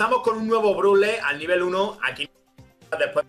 estamos con un nuevo Brawler al nivel 1 aquí después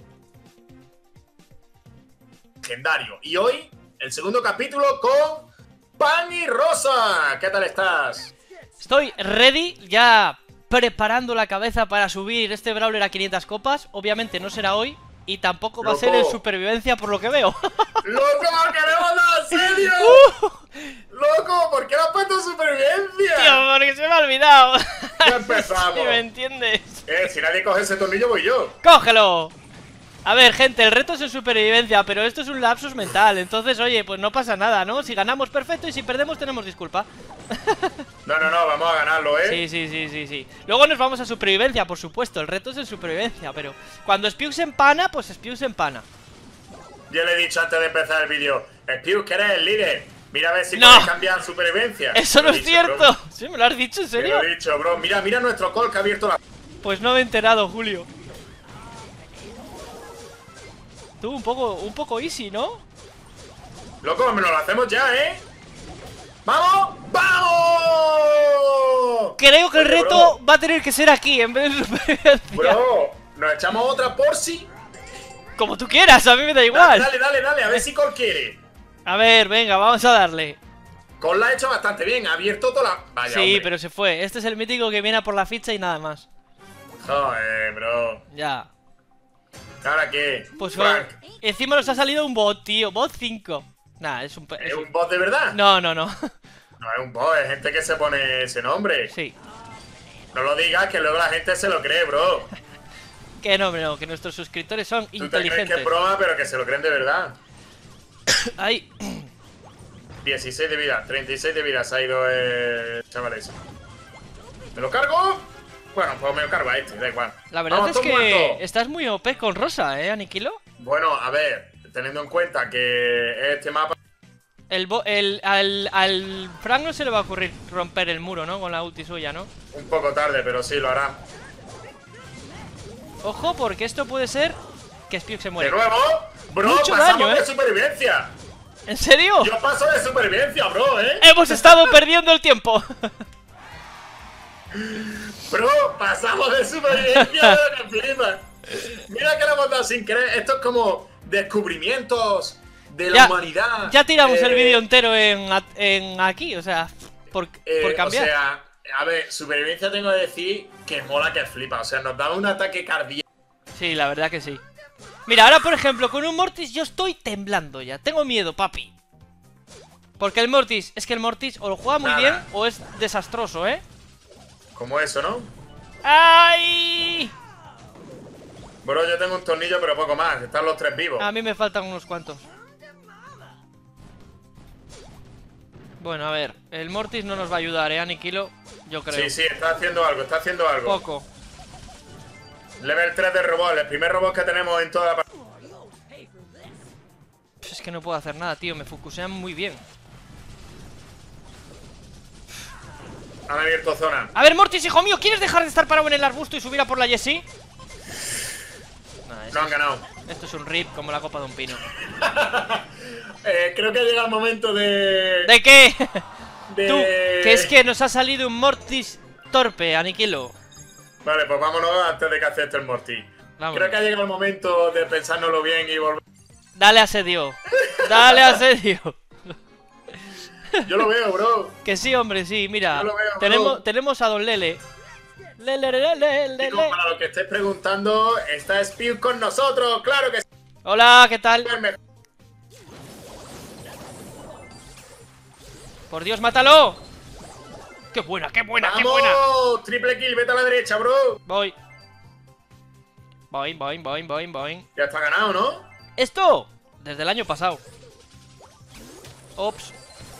legendario. Y hoy, el segundo capítulo con Pan y Rosa. ¿Qué tal estás? Estoy ready, ya preparando la cabeza para subir este Brawler a 500 copas. Obviamente no será hoy y tampoco va a ser en supervivencia por lo que veo. ¡Loco! ¡Queremos dar serio! ¡Loco! ¿Por qué no has puesto supervivencia? Tío, porque se me ha olvidado. Ya empezamos. Si me entiendes. Si nadie coge ese tornillo voy yo. ¡Cógelo! A ver, gente, el reto es en supervivencia, pero esto es un lapsus mental. Entonces, oye, pues no pasa nada, ¿no? Si ganamos, perfecto, y si perdemos, tenemos disculpa. No, vamos a ganarlo, ¿eh? Sí. Luego nos vamos a supervivencia, por supuesto. El reto es en supervivencia, pero cuando Spiux se empana, pues Spiux se empana. Yo le he dicho antes de empezar el vídeo, Spiux, que eres el líder. Mira a ver si No. puedes cambiar supervivencia. Eso no es cierto. Bro. ¿Sí me lo has dicho, en Te serio? lo he dicho, bro. Mira nuestro call que ha abierto la... Pues no me he enterado, Julio. Tú, un poco easy, ¿no? Loco, me lo hacemos ya, ¿eh? ¡Vamos! ¡Vamos! Creo que el Oye, reto bro. va a tener que ser aquí, en vez de supervivencia. Bro, ¿nos echamos otra por si? Como tú quieras, a mí me da igual. Dale, a ver si Cole quiere. A ver, venga, vamos a darle. Cole la ha hecho bastante bien, ha abierto toda la... Vaya, Sí, hombre. pero se fue. Este es el mítico que viene a por la ficha y nada más. Joder, bro. Ya. ¿Ahora qué? Pues Frank, encima nos ha salido un bot, tío. Bot 5. Nah, es un... ¿es un bot de verdad? No. No es un bot, es gente que se pone ese nombre. Sí. No lo digas, que luego la gente se lo cree, bro. Que no, que nuestros suscriptores son Tú te crees inteligentes. que es broma, pero que se lo creen de verdad. Ay. 16 de vida, 36 de vida se ha ido el chaval ese. ¿Me lo cargo? Bueno, pues me lo cargo a este, da igual. La verdad Vamos, es todo que muerto. estás muy OP con Rosa, Aniquilo. Bueno, a ver, teniendo en cuenta que este mapa... Al Frank no se le va a ocurrir romper el muro, ¿no? Con la ulti suya, ¿no? Un poco tarde, pero sí lo hará. Ojo, porque esto puede ser que Spiux se De muere. nuevo, bro, Mucho pasamos daño, de supervivencia. ¿En serio? Yo paso de supervivencia, bro, Hemos estado perdiendo el tiempo. Bro, pasamos de supervivencia, que flipas. Mira que lo hemos dado sin querer. Esto es como descubrimientos de la humanidad. Ya tiramos el vídeo entero en aquí, o sea, por cambiar. O sea, a ver, supervivencia tengo que decir que mola que flipa. O sea, nos da un ataque cardíaco. Sí, la verdad que sí. Mira, ahora por ejemplo, con un Mortis yo estoy temblando ya. Tengo miedo, papi. Porque el Mortis, es que el Mortis o lo juega muy bien o es desastroso, ¿eh? Como eso, ¿no? ¡Ay! Bro, yo tengo un tornillo, pero poco más. Están los tres vivos. A mí me faltan unos cuantos. Bueno, a ver, el Mortis no nos va a ayudar, Aniquilo, yo creo. Sí, está haciendo algo, Poco. Level 3 de robot, el primer robot que tenemos en toda la partida. Es que no puedo hacer nada, tío, me focusean muy bien. Han abierto zona. A ver, Mortis, hijo mío, ¿quieres dejar de estar parado en el arbusto y subir a por la Jessie? No han ganado. Esto es un rip como la copa de un pino. Creo que llega el momento de... ¿De qué? de... Tú, que es que nos ha salido un Mortis torpe, Aniquilo. Vale, pues vámonos antes de que acepte el Morty. Vámonos. Creo que ha llegado el momento de pensárnoslo bien y volver. Dale asedio. Dale asedio. Yo lo veo, bro. Que sí, hombre, sí, mira. Yo lo veo, tenemos a Don Lele. Chicos, para lo que estéis preguntando, está Spiux con nosotros, claro que sí. Hola, ¿qué tal? Por Dios, mátalo. ¡Qué buena, qué buena, ¡Vamos! qué buena! Triple kill, vete a la derecha, bro. Voy. Voy. Ya está ganado, ¿no? Esto, desde el año pasado. Ops.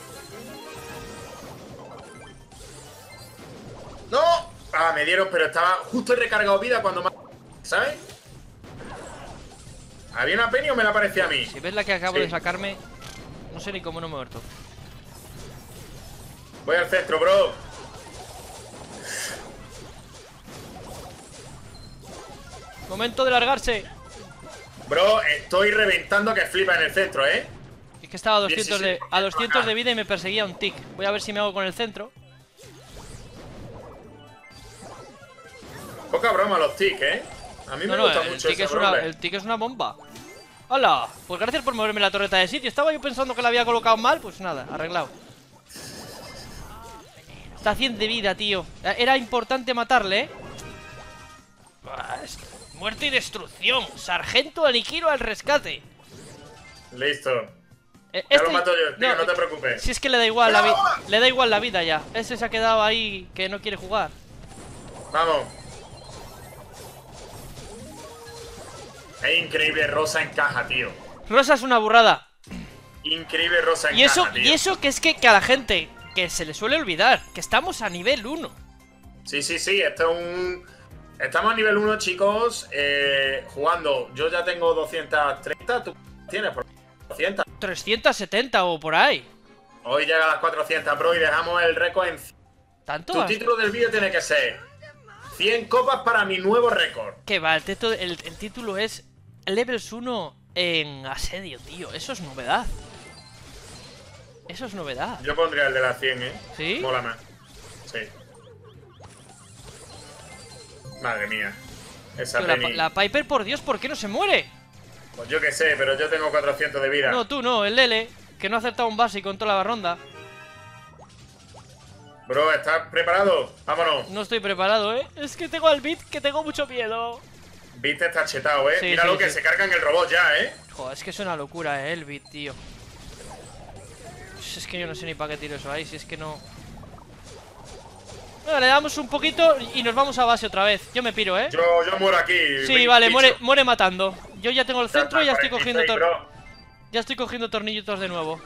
¡No! Ah, me dieron, pero estaba justo he recargado vida cuando me... ¿Sabes? ¿Había una penny o me la parecía a mí? Si ves la que acabo de sacarme, no sé ni cómo no me he muerto. Voy al centro, bro. Momento de largarse. Bro, estoy reventando que flipa en el centro, ¿eh? Es que estaba a 200 de, 17%, a 200 acá. de vida y me perseguía un tic. Voy a ver si me hago con el centro. Poca broma los tics, A mí me gusta mucho ese roble. El tic es una bomba. ¡Hala! Pues gracias por moverme la torreta de sitio. Estaba yo pensando que la había colocado mal. Pues nada, arreglado. Está 100 de vida, tío. Era importante matarle, Muerte y destrucción. Sargento aniquilo al rescate. Listo. Ya lo mato yo, tío, no te preocupes. Si es que le da igual le da igual la vida ya. Ese se ha quedado ahí que no quiere jugar. Vamos. Es increíble, Rosa encaja, tío. Rosa es una burrada. Increíble, Rosa encaja, tío. Y eso que es que a la gente que se le suele olvidar que estamos a nivel 1. Sí, esto es un... Estamos a nivel 1, chicos, jugando. Yo ya tengo 230, tú tienes por 200. 370 o por ahí. Hoy llega a las 400, bro, y dejamos el récord en... ¿Tanto? Tu título del vídeo tiene que ser 100 copas para mi nuevo récord. Que va, el título es Levels 1 en asedio, tío. Eso es novedad. Eso es novedad. Yo pondría el de las 100, ¿Sí? Mola más. Sí. Madre mía. Esa Tío, la Piper, por Dios, ¿por qué no se muere? Pues yo qué sé, pero yo tengo 400 de vida. No, tú no, el Lele, que no ha acertado un básico en toda la ronda. Bro, ¿estás preparado? Vámonos. No estoy preparado, Es que tengo al Beat, que tengo mucho miedo. Beat está chetado, Sí, Míralo sí, que sí. se cargan el robot ya, Joder, es que es una locura, el Beat, tío. Es que yo no sé ni para qué tiro eso ahí, si es que no... Bueno, le damos un poquito y nos vamos a base otra vez. Yo me piro, Yo muero aquí. Sí, vale, muere matando. Yo ya tengo el centro y ya estoy cogiendo tornillitos de nuevo.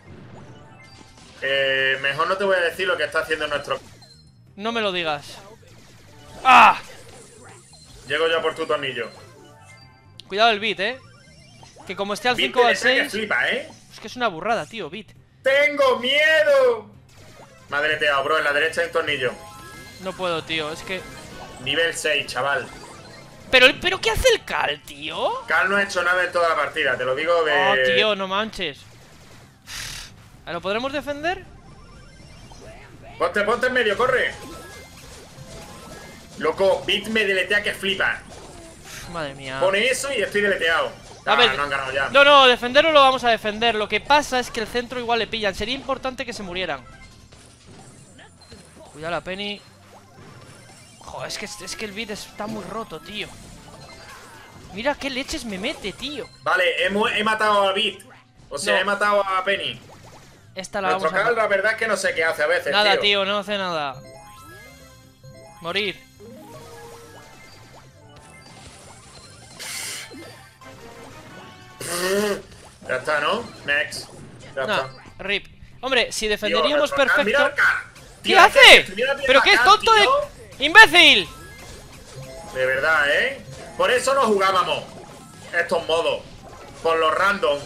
Mejor no te voy a decir lo que está haciendo nuestro... No me lo digas. ¡Ah! Llego yo por tu tornillo. Cuidado el Beat, Que como esté al Beat 5 o al que 6... flipa, Es que es una burrada, tío, Beat. ¡Tengo miedo! Me ha deleteado, bro, en la derecha hay un tornillo. No puedo, tío, es que... Nivel 6, chaval. ¿Pero qué hace el Cal, tío? Cal no ha hecho nada en toda la partida, te lo digo de... Oh, tío, no manches. ¿Lo podremos defender? Ponte en medio, corre. Loco, Beat me deletea que flipa. Madre mía. Pone eso y estoy deleteado. A ver, no han ganado ya. No, defenderlo lo vamos a defender. Lo que pasa es que el centro igual le pillan. Sería importante que se murieran. Cuidado la Penny. Joder, es que el Beat está muy roto, tío. Mira qué leches me mete, tío. Vale, he matado a Beat. O sea, No. he matado a Penny. Esta la Nuestro vamos a... Cal, la verdad es que no sé qué hace a veces, Nada, tío, no hace nada. Morir. Ya está, ¿no? Next. Ya No, está. rip. Hombre, si defenderíamos Tío, nuestro Cal, mira perfecto... el Cal. ¿Qué Tío, hace? mira ¿Pero qué es Cal, tonto de...? tío. ¡Imbécil! De verdad, Por eso no jugábamos estos modos. Por los random.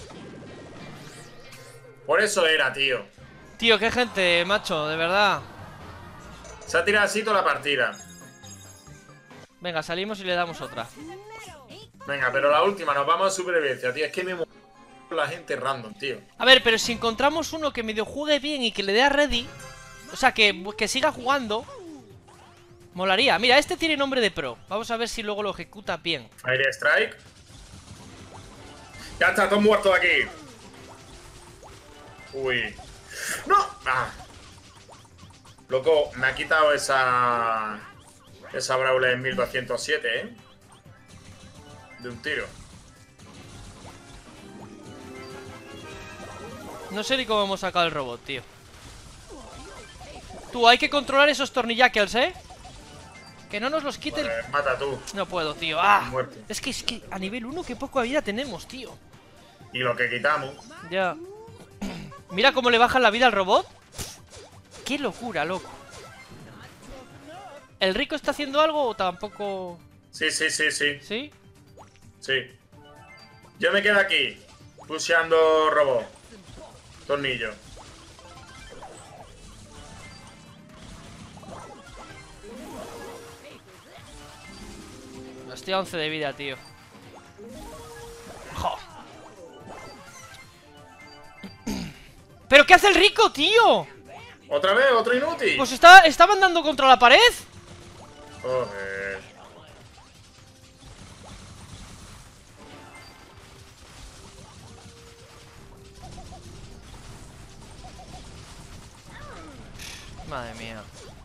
Por eso era, tío. Tío, qué gente, macho, de verdad. Se ha tirado así toda la partida. Venga, salimos y le damos otra. Venga, pero la última, nos vamos a supervivencia, tío. Es que me muero la gente random, tío. A ver, pero si encontramos uno que medio juegue bien y que le dé a ready, o sea, que siga jugando, molaría. Mira, este tiene nombre de pro. Vamos a ver si luego lo ejecuta bien. Fire Strike. Ya está, todos muertos aquí. Uy. ¡No! Ah. Loco, me ha quitado esa Brawler en 1207, de un tiro. No sé ni cómo hemos sacado el robot, tío. Tú, hay que controlar esos tornillackers, Que no nos los quite el... Pues mata tú. No puedo, tío. ¡Ah! Muerte. Es que a nivel 1 qué poca vida tenemos, tío. Y lo que quitamos. Ya. Mira cómo le bajan la vida al robot. Qué locura, loco. ¿El rico está haciendo algo o tampoco...? Sí. ¿Sí? Sí. Yo me quedo aquí, pusheando robot. Tornillo. Estoy a 11 de vida, tío. Jo. ¿Pero qué hace el rico, tío? ¿Otra vez? ¿Otro inútil? Pues está mandando contra la pared. Joder. Madre mía.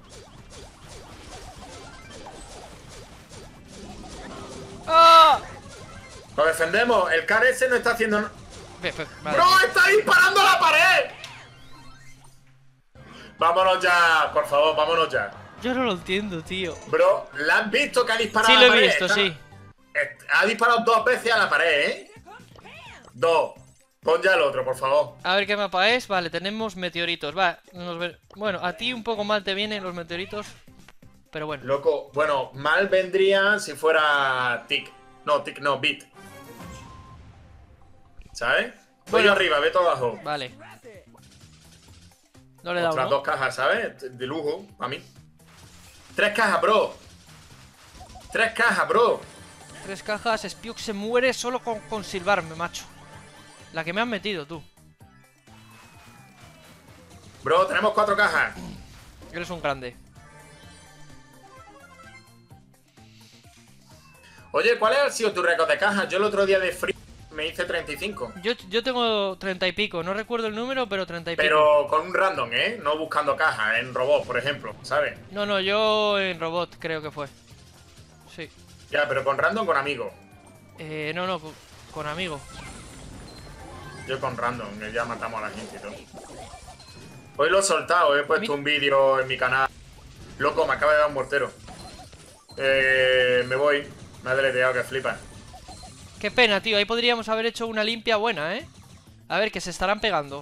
¡Ah! Lo defendemos. El KS no está haciendo... Madre ¡Bro, mía. está disparando a la pared! Vámonos ya, por favor, vámonos ya. Yo no lo entiendo, tío. Bro, ¿la has visto que ha disparado Sí, a lo la pared? he visto, sí. Ha disparado 2 veces a la pared, ¿eh? 2. Pon ya el otro, por favor. A ver qué mapa es. Vale, tenemos meteoritos. Va, bueno, a ti un poco mal te vienen los meteoritos. Pero bueno. Loco, bueno, mal vendría si fuera Tic. No, Tic no, Bit. ¿Sabes? Voy yo arriba, ve todo abajo. Vale. No le he dado, Otras ¿no? 2 cajas, ¿sabes? De lujo, a mí. 3 cajas, bro. 3 cajas, bro. 3 cajas. Spiuk se muere solo con silbarme, macho. La que me han metido, tú. Bro, tenemos 4 cajas. Eres un grande. Oye, ¿cuál ha sido tu récord de cajas? Yo el otro día de free me hice 35. Yo tengo 30 y pico. No recuerdo el número, pero 30 y pico. Pero con un random, ¿eh? No buscando cajas, en robot, por ejemplo, ¿sabes? No, no, yo en robot creo que fue. Sí. Ya, pero con random, con amigo. No, no, con amigo. Yo con random, que ya matamos a la gente y todo. Hoy lo he soltado, he puesto un vídeo en mi canal. Loco, me acaba de dar un mortero. Me voy. Me ha deleteado, que flipa. Qué pena, tío. Ahí podríamos haber hecho una limpia buena, ¿eh? A ver, que se estarán pegando.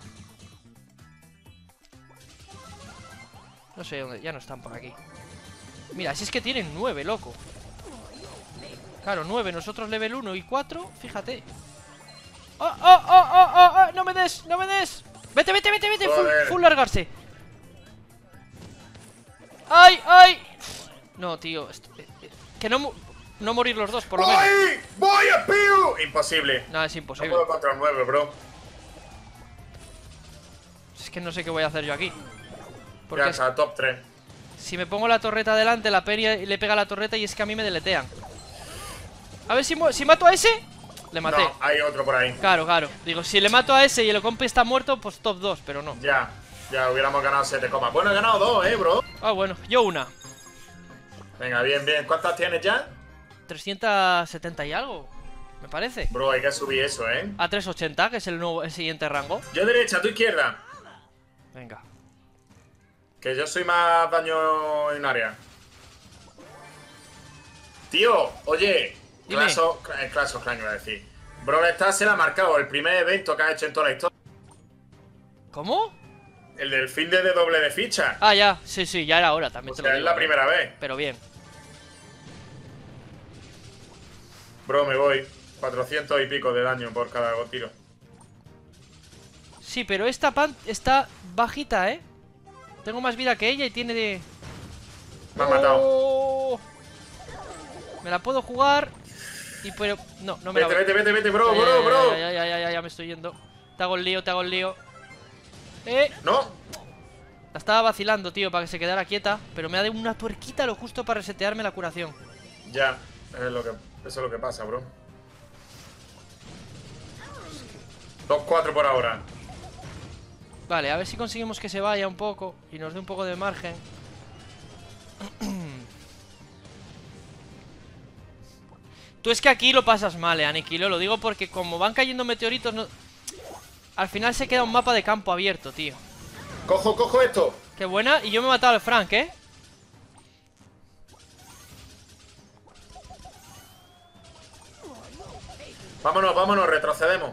No sé dónde. Ya no están por aquí. Mira, si es que tienen 9, loco. Claro, 9. Nosotros level 1 y 4. Fíjate. ¡Oh, oh, oh, oh, oh, oh! ¡No me des! ¡No me des! ¡Vete, vete, vete, vete! Full largarse. ¡Ay, ay! No, tío. Que no morir los dos, por lo menos. ¡Voy! ¡Voy a Piu! Imposible. No, es No imposible. puedo contra el 9, bro. Es que no sé qué voy a hacer yo aquí. Porque Ya está, top 3. si me pongo la torreta delante, la Penny le pega a la torreta y es que a mí me deletean. A ver si mato a ese. Le maté. No, hay otro por ahí. Claro, claro. Digo, si le mato a ese y el compi está muerto, pues top 2, pero no. Ya, ya hubiéramos ganado 7 copas. Bueno, he ganado 2, bro. Ah, bueno, yo una. Venga, bien, bien. ¿Cuántas tienes ya? 370 y algo, me parece. Bro, hay que subir eso, ¿eh? A 380, que es el siguiente rango. Yo derecha, tú izquierda. Venga. Que yo soy más daño en área. Tío, oye. Dime. Clash of Clans, iba a decir. Bro, esta se la ha marcado el primer evento que ha hecho en toda la historia. ¿Cómo? El del fin de doble de ficha. Ah, ya, sí, sí, ya era hora, también O te lo sea, es digo. la primera vez. Pero bien. Bro, me voy. 400 y pico de daño por cada tiro. Sí, pero esta pan está bajita, ¿eh? Tengo más vida que ella y tiene de... Me ha matado. Oh. Me la puedo jugar. Y pero... No, no me la voy. Vete, bro. Ya me estoy yendo. Te hago el lío. No. La estaba vacilando, tío, para que se quedara quieta. Pero me ha dado una tuerquita lo justo para resetearme la curación. Ya, eso es lo que pasa, bro. 2-4 por ahora. Vale, a ver si conseguimos que se vaya un poco y nos dé un poco de margen. Tú es que aquí lo pasas mal, Aniquilo. Lo digo porque como van cayendo meteoritos, no... al final se queda un mapa de campo abierto, tío. Cojo esto. Qué buena. Y yo me he matado al Frank, ¿eh? Vámonos, retrocedemos.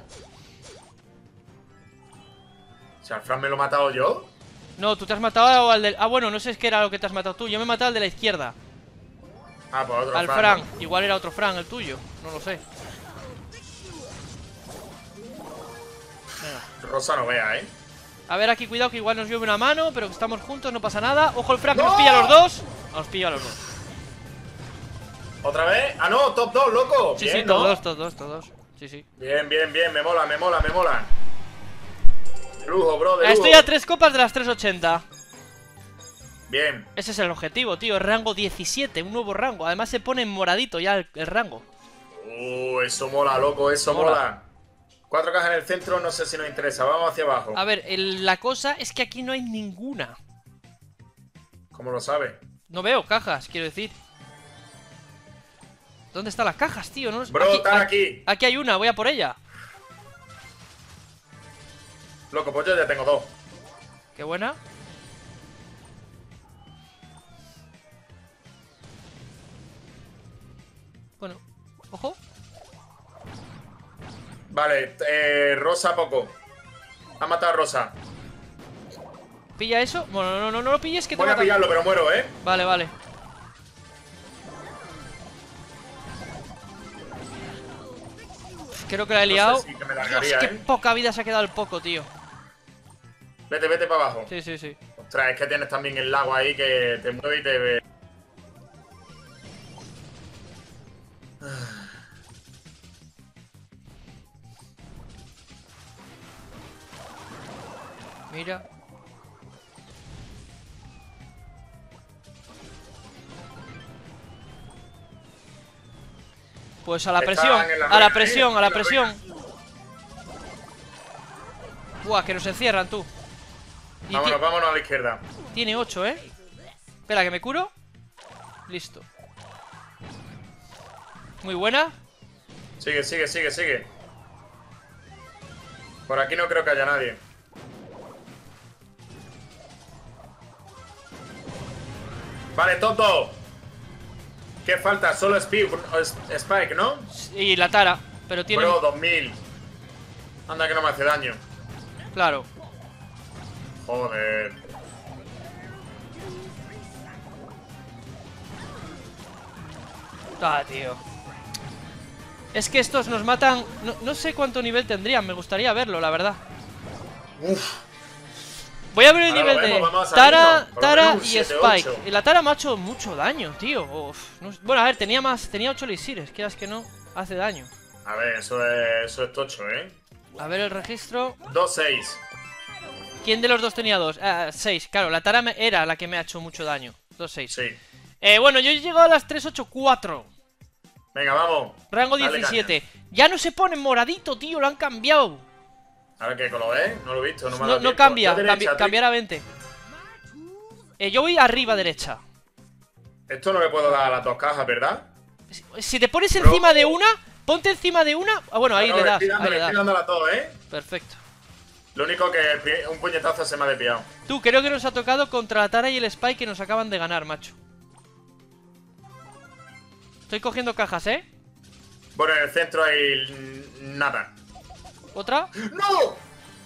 Si al Fran me lo he matado yo. No, tú te has matado al del... Ah, bueno, no sé qué era lo que te has matado tú. Yo me he matado al de la izquierda. Ah, pues otro Al Fran. Frank. ¿No? Igual era otro Frank el tuyo. No lo sé. Venga. Rosa no vea, ¿eh? A ver aquí, cuidado que igual nos llueve una mano. Pero que estamos juntos, no pasa nada. Ojo el Frank, que ¡No! nos pilla a los dos. Nos pilla a los dos. ¿Otra vez? Ah, no, top 2, loco. Sí, Bien, sí, ¿no? todos. Sí, sí. Bien, me mola. De lujo, bro, de lujo. Estoy a 3 copas de las 380. Bien. Ese es el objetivo, tío. Rango 17, un nuevo rango. Además se pone en moradito ya el rango. Eso mola, loco, eso mola. 4 cajas en el centro, no sé si nos interesa. Vamos hacia abajo. A ver, la cosa es que aquí no hay ninguna. ¿Cómo lo sabe? No veo cajas, quiero decir. ¿Dónde están las cajas, tío? No, Bro, están aquí. Aquí hay una, voy a por ella. Loco, pues yo ya tengo 2. Qué buena. Bueno, ojo. Vale, Rosa poco. Ha matado a Rosa. ¿Pilla eso? Bueno, no lo pilles que te Voy a matan. pillarlo, pero muero, ¿eh? Vale, vale. Creo que la he liado. No sé si que me Dios, largaría, qué ¿eh? poca vida se ha quedado el poco, tío. Vete para abajo. Sí, sí, sí. Ostras, es que tienes también el lago ahí que te mueve y te ve. Mira. Pues a la Están presión, en la a la ruina, presión, a la en la presión. Buah, que nos encierran, tú. Y Vámonos a la izquierda. tiene 8, ¿eh? Espera, que me curo. Listo. Muy buena. Sigue. Por aquí no creo que haya nadie. Vale, top 2. ¿Qué falta? Solo Spike, ¿no? Y la Tara, pero tiene... Bro, 2000. Anda que no me hace daño. Claro. Joder. Ah, tío. Es que estos nos matan... No sé cuánto nivel tendrían, me gustaría verlo, la verdad. Uf. Voy a ver el Ahora nivel lo vemos, de vamos a Tara, salirnos. Por lo Tara menos un y 7, Spike. 8. Y la Tara me ha hecho mucho daño, tío. Uf, bueno, a ver, tenía 8 elixires, quieras que no, hace daño. A ver, eso es tocho, ¿eh? A ver el registro. 2-6. ¿Quién de los dos tenía 2? 6, claro, la Tara era la que me ha hecho mucho daño. 2-6. Sí. Bueno, yo he llegado a las 3-8-4. Venga, vamos. Rango Dale 17. caña. Ya no se pone moradito, tío, lo han cambiado. Ahora que lo ves, no lo he visto, no me ha dado No tiempo. cambia, Yo derecha, cambiar a 20. Yo voy arriba derecha. Esto no le puedo dar a las 2 cajas, ¿verdad? Si te pones Bro. encima de una, ponte encima de una. Ah, bueno, ahí No, le das. estoy Ahí le das. dándole a todo, ¿eh? Perfecto. Lo único que un puñetazo se me ha desviado. Tú, creo que nos ha tocado contra la Tara y el Spike que nos acaban de ganar, macho. Estoy cogiendo cajas, ¿eh? Bueno, en el centro hay nada. ¿Otra? ¡No!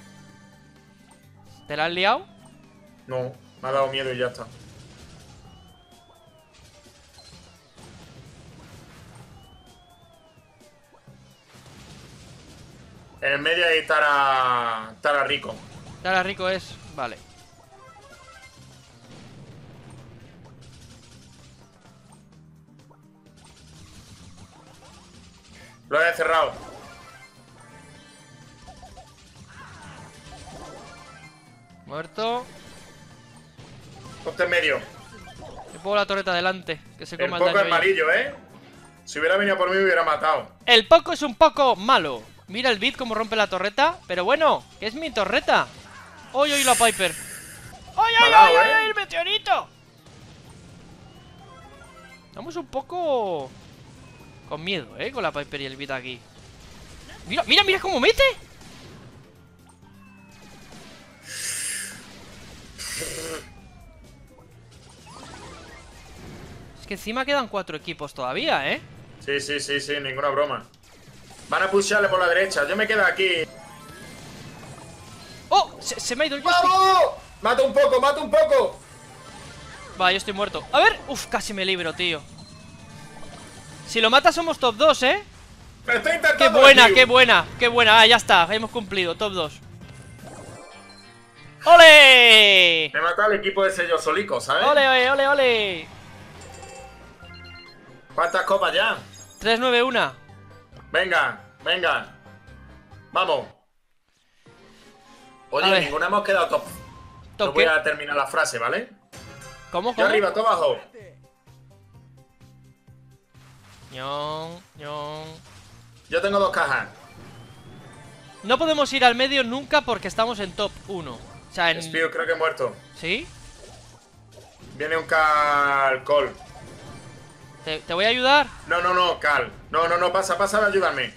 ¿Te la has liado? No, me ha dado miedo y ya está. En el medio hay Tara Rico. Tara rico es. Vale. Lo he cerrado. Muerto. Ponte en medio. Le pongo la torreta delante. Que se El coma el poco daño es ella. amarillo, ¿eh? Si hubiera venido por mí me hubiera matado. El poco es un poco malo. Mira el beat como rompe la torreta. Pero bueno, que es mi torreta. ¡Oy, oy, la Piper! ¡Oy, oy, Malao, oy, oy, ¿eh? oy, el meteorito! Estamos un poco... con miedo, con la Piper y el beat aquí. ¡Mira, mira, mira cómo mete! Es que encima quedan 4 equipos todavía, ¿eh? Sí, ninguna broma. Van a pusharle por la derecha. Yo me quedo aquí. ¡Oh! Se me ha ido el joystick. ¡Vamos! ¡Mata un poco, mata un poco! Va, yo estoy muerto. A ver, uf, casi me libro, tío. Si lo mata somos top 2, ¿eh? ¡Me estoy intentando! ¡Qué buena, tío! qué buena! ¡Qué buena! Ah, ya está, hemos cumplido, top 2. ¡Ole! Me mató al equipo de sello solico, ¿sabes? ¡Ole, ole, ole, ole! ¿Cuántas copas ya? 3-9-1. Venga, venga. Vamos. A Oye, ver. ninguna hemos quedado top. ¿Top No voy qué? a terminar la frase, ¿vale? ¿Cómo, Yo cómo? arriba, tú abajo. Ñon, ñon. Yo tengo 2 cajas. No podemos ir al medio nunca porque estamos en top 1. O sea, en... Spew, creo que he muerto. ¿Sí? Viene un Cal Col. Te voy a ayudar. No, Cal. No, pasa a ayudarme.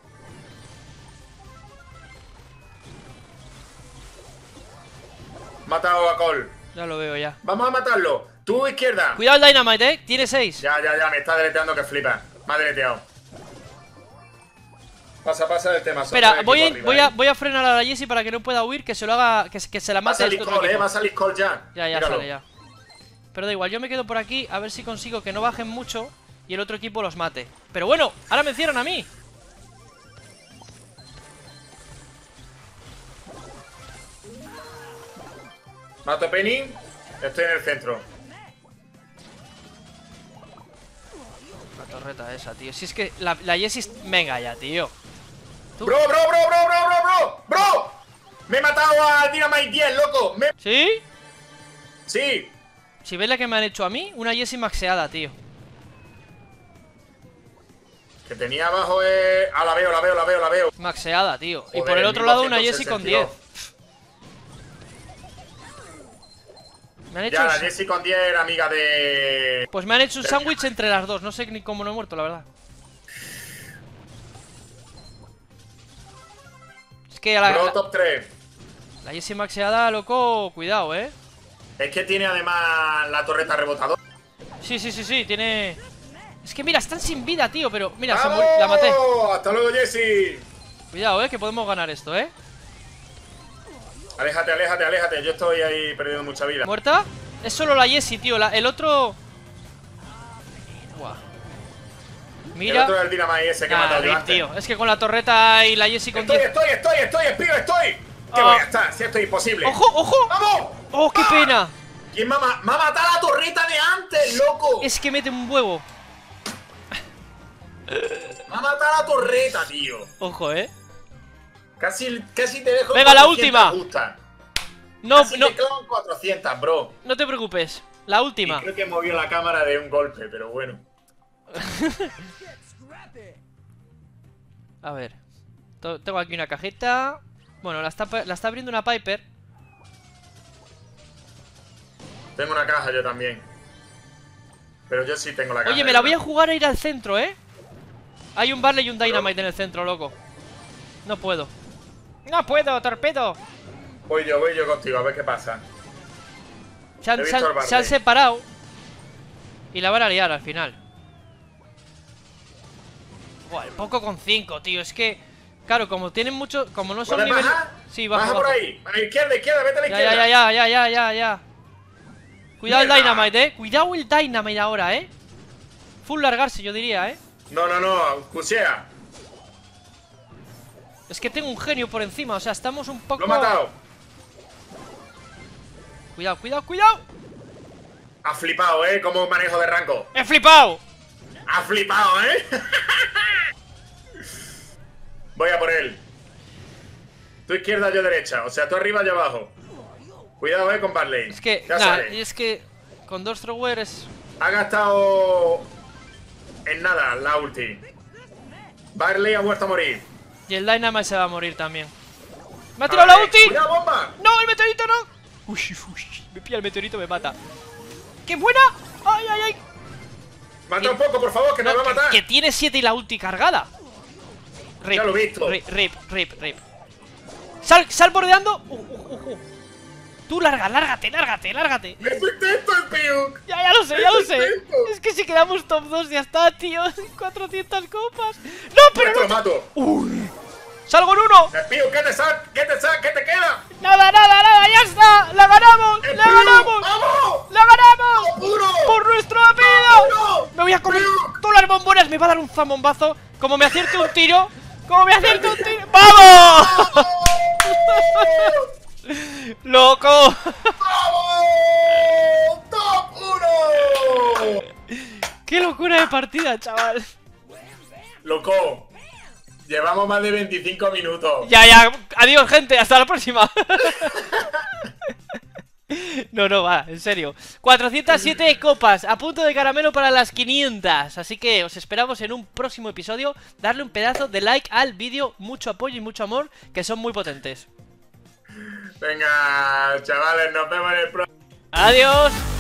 Matado a Col. Ya lo veo ya. Vamos a matarlo. Tú, izquierda. Cuidado el Dynamite, tiene 6. Ya, me está deleteando que flipa. Me ha deleteado. Pasa del tema. Espera, voy a frenar a la Jessie para que no pueda huir, que se lo haga, que se la mate. Va a salir Col ya. Ya Míralo. sale ya. Pero da igual, yo me quedo por aquí a ver si consigo que no bajen mucho y el otro equipo los mate. Pero bueno, ahora me encierran a mí. Mato a Penny. Estoy en el centro. La torreta esa, tío. Si es que la Jessie... Venga ya, tío. ¿Tú? Bro. Me he matado al Dynamite 10, loco. ¿Sí? Sí. Si ves la que me han hecho a mí, una Jessie maxeada, tío. Que tenía abajo Ah, la veo. Maxeada, tío. Y Joder, por el otro lado una 1262. Jessie con 10. Me han hecho Ya, la Jessie con 10 era amiga de... Pues me han hecho un sándwich entre las dos. No sé ni cómo no he muerto, la verdad. Es que a Bro, top 3. la Jessie maxeada, loco, cuidado, Es que tiene además la torreta rebotadora. Sí, tiene... Es que mira, están sin vida, tío, pero... Mira, ¡Vamos! la maté. ¡Hasta luego, Jessie! Cuidado, que podemos ganar esto, Aléjate. Yo estoy ahí perdiendo mucha vida. ¿Muerta? Es solo la Jessie, tío, el otro... Buah. Mira... El otro es el Dynamite ese que he matado yo antes. tío, es que con la torreta y la Jessie con 10... Estoy, ¿Qué voy a estar? Si esto es imposible. ¡Ojo! ¡Vamos! ¡Oh, qué pena! ¿Quién me ha matado la torreta de antes, loco? Es que mete un huevo. Me ha matado la torreta, tío. Ojo, Casi te dejo. Venga, la última. No, Casi te clavan 400, bro. no te preocupes. La última. Y creo que movió la cámara de un golpe, pero bueno. A ver. Tengo aquí una cajita. Bueno, la está abriendo una Piper. Tengo una caja yo también. Pero yo sí tengo la caja. Oye, me la voy a jugar a ir al centro, Hay un Barley y un Dynamite en el centro, loco. No puedo. ¡No puedo, torpedo! Voy yo contigo, a ver qué pasa. Se han separado. Y la van a liar al final. Buah, el poco con 5, tío. Es que, claro, como tienen mucho... Como no son niveles... Sí, baja por ahí. A la izquierda, vete a la izquierda. Ya. Cuidado el Dynamite, Cuidado el Dynamite ahora, Full largarse, yo diría, No, cuchea. Es que tengo un genio por encima, o sea, estamos un poco... Lo he matado. Cuidado. Ha flipado, como manejo de rango. ¡He flipado! Ha flipado, Voy a por él. Tú izquierda, yo derecha. O sea, tú arriba, yo abajo. Cuidado, con Barley. Es que, es que con dos throwers... Ha gastado en nada la ulti. Barley ha muerto a morir. Y el Dynamite se va a morir también. ¡Me ha tirado la ulti! ¡Cuidado, bomba! ¡No, el meteorito no! Uy, me pilla el meteorito, me mata. ¡Qué buena! ¡Ay! Mata un poco, por favor, que nos va a matar. Que tiene 7 y la ulti cargada. Rip, ya lo he visto. Rip. Sal bordeando. Tú lárgate. ¡Me fuiste esto, el Piuk! Ya lo sé. Es que si quedamos top 2 ya está, tío. 400 copas. ¡No, pero no! ¡Lo mato! ¡Uy! ¡Salgo en uno! El Piuk, ¿qué te queda? Nada, ya está. ¡La ganamos! ¡Vamos! ¡La ganamos! ¡Puro! ¡Por nuestro apellido! ¡Puro! Me voy a comer todas las bombonas. Me va a dar un zambombazo. Como me acierte un tiro. ¡Vamos! ¡Loco! ¡Vamos! ¡Top 1! ¡Qué locura de partida, chaval! Loco, llevamos más de 25 minutos. Ya. Adiós, gente. Hasta la próxima. No, va, en serio. 407 copas, a punto de caramelo para las 500. Así que os esperamos en un próximo episodio. Darle un pedazo de like al vídeo, mucho apoyo y mucho amor, que son muy potentes. Venga, chavales, nos vemos en el próximo. Adiós.